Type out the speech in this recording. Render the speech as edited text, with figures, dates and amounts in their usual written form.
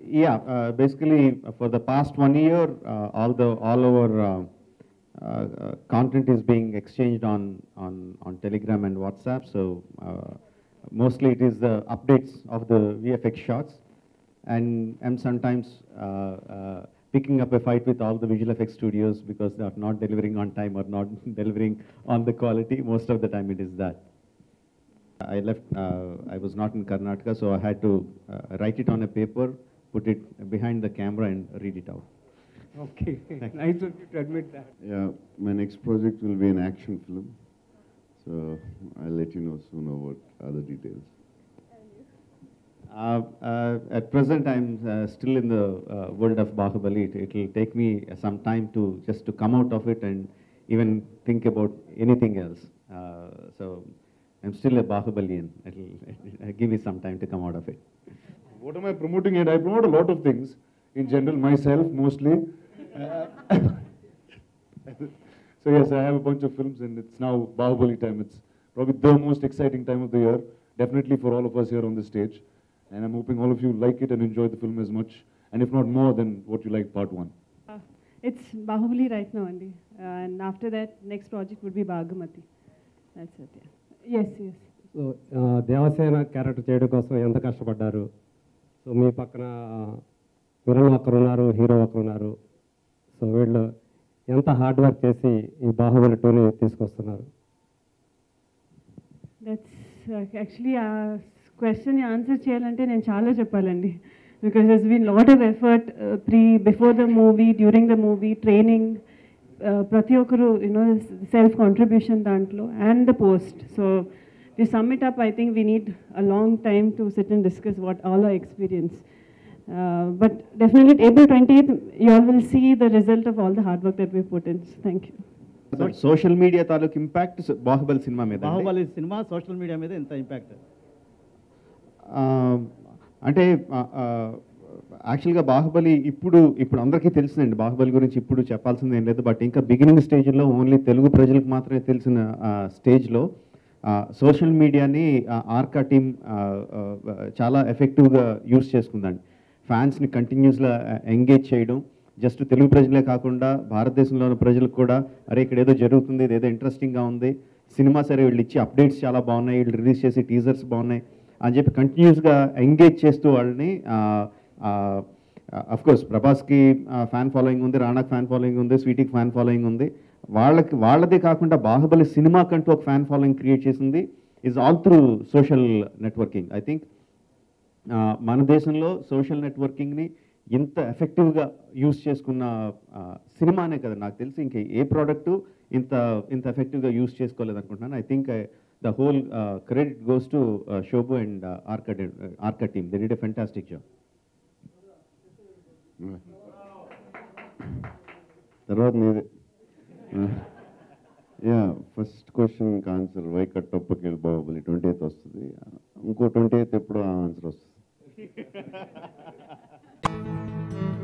Yeah, basically for the past 1 year, all our content is being exchanged on Telegram and WhatsApp. So mostly it is the updates of the VFX shots, and I'm sometimes picking up a fight with all the visual effects studios because they are not delivering on time or not delivering on the quality. Most of the time it is that. I left, I was not in Karnataka, so I had to write it on a paper, put it behind the camera and read it out. Okay, nice of you to admit that. Yeah, my next project will be an action film. So I'll let you know soon about other details. At present, I'm still in the world of Bahubali. It will take me some time to just to come out of it and even think about anything else. So I'm still a Bahubalian. It'll give me some time to come out of it. What am I promoting it? I promote a lot of things in general, myself mostly. So yes, I have a bunch of films and it's now Bahubali time. It's probably the most exciting time of the year, definitely for all of us here on the stage. And I'm hoping all of you like it and enjoy the film as much, and if not more than what you liked part one. It's Bahubali right now, Andy. And after that, next project would be Bhagamati. That's it, yeah. Yes, yes. So Devasena character చేయడం కోసం ఎంత కష్టపడ్డారు? So మీ పక్కన villain ఒకరు ఉన్నారు, hero ఒకరు ఉన్నారు. So వీళ్ళు ఎంత హార్డ్ వర్క్ చేసి ఈ బాహుబలి 2ని తీసుకొస్తున్నారు? That's actually a question you answer చేయాలంటే నేను చాలా చెప్పాలండి. Because there's been a lot of effort before the movie, during the movie, training, ప్రతి ఒక్కరు self contribution దాంట్లో and the post. So to sum it up, I think we need a long time to sit and discuss what all our experience. But definitely April 20th, you all will see the result of all the hard work that we put in. Thank you. Social media తాలూకు impact Baahubali cinema మీద. Baahubali cinema social media మీద ఎంత impact? అంటే యాక్చువల్గా బాహుబలి ఇప్పుడు అందరికీ తెలిసిందండి. బాహుబలి గురించి ఇప్పుడు చెప్పాల్సింది ఏం లేదు. బట్ ఇంకా బిగినింగ్ స్టేజ్లో ఓన్లీ తెలుగు ప్రజలకు మాత్రమే తెలిసిన స్టేజ్లో సోషల్ మీడియాని ఆర్కా టీమ్ చాలా ఎఫెక్టివ్గా యూస్ చేసుకుందండి. ఫ్యాన్స్ని కంటిన్యూస్గా ఎంగేజ్ చేయడం, జస్ట్ తెలుగు ప్రజలే కాకుండా భారతదేశంలో ఉన్న ప్రజలకు కూడా అరే ఇక్కడ ఏదో జరుగుతుంది, ఇదేదో ఇంట్రెస్టింగ్గా ఉంది, సినిమా సరే వీళ్ళు ఇచ్చే అప్డేట్స్ చాలా బాగున్నాయి, వీళ్ళు రిలీజ్ చేసి టీజర్స్ బాగున్నాయి అని చెప్పి కంటిన్యూస్గా ఎంగేజ్ చేస్తూ వాళ్ళని అఫ్కోర్స్ ప్రభాస్కి ఫ్యాన్ ఫాలోయింగ్ ఉంది, రాణాకి ఫ్యాన్ ఫాలోయింగ్ ఉంది, స్వీటీకి ఫ్యాన్ ఫాలోయింగ్ ఉంది. వాళ్ళదే కాకుండా బాహుబలి సినిమా కంటూ ఒక ఫ్యాన్ ఫాలోయింగ్ క్రియేట్ చేసింది is all through social networking. I think మన దేశంలో సోషల్ నెట్వర్కింగ్ని ఇంత ఎఫెక్టివ్గా యూస్ చేసుకున్న సినిమానే కదా నాకు తెలిసి ఇంకా ఏ ప్రోడక్టు ఇంత ఎఫెక్టివ్గా యూస్ చేసుకోలేదు అనుకుంటున్నాను. I think the whole credit goes to Shobhu and Arca team. They did a fantastic job. తర్వాత మీదే. యా, ఫస్ట్ క్వశ్చన్కి ఆన్సర్ వై కట్టప్పకి బాహుబలి 28th వస్తుంది. ఇంకో 28th ఎప్పుడో ఆన్సర్ వస్తుంది.